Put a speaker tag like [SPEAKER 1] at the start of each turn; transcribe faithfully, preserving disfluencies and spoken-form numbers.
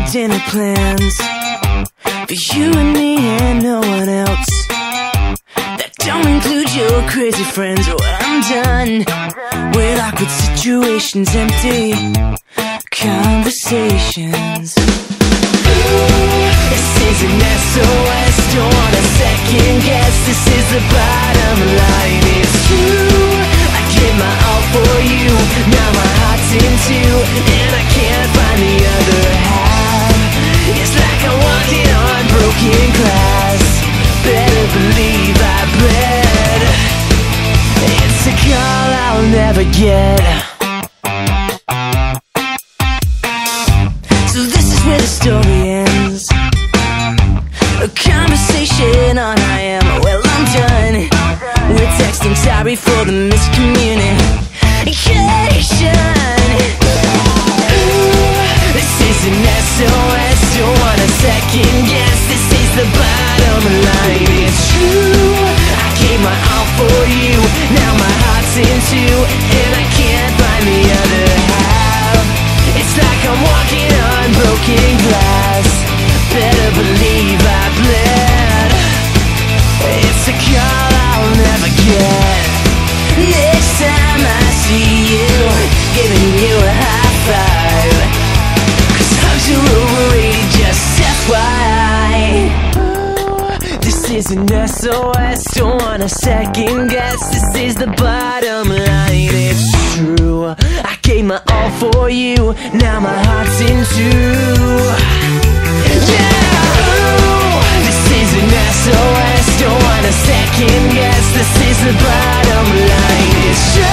[SPEAKER 1] dinner plans for you and me and no one else. That don't include your crazy friends. Oh, I'm done with awkward situations, empty conversations. Ooh, this is an S O S, don't wanna second guess. This is the bottom line, it's true. I give my all for you, now my heart's in two, and I can't find the other half. It's like I'm walking on broken glass. Better believe I bled. It's a call I'll never get. So this is where the story ends. A conversation on I am. Well, I'm done with texting, sorry for the miscommunication. Ooh, this is an S O S, don't wanna second guess. This is the bottom line, it's true. I gave my all for you, now my heart's in two, and I can't find the other half. It's like I'm walking on broken glass. Better believe I bled. It's a call I'll never get. Next time I see you, giving you a high five, 'cause hugs are overrated, just F Y I. Ooh, this is an S O S, don't wanna second guess. This is the bottom line, it's true. I gave my all for you, now my heart's in two. Yeah, ooh, this is an S O S, don't wanna second guess. This is the bottom line, it's true.